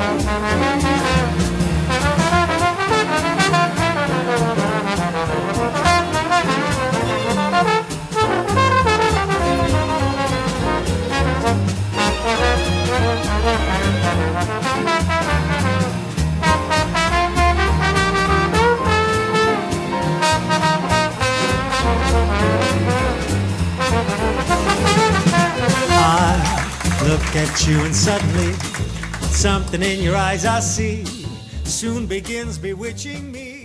Look at you and suddenly something in your eyes I see soon begins bewitching me.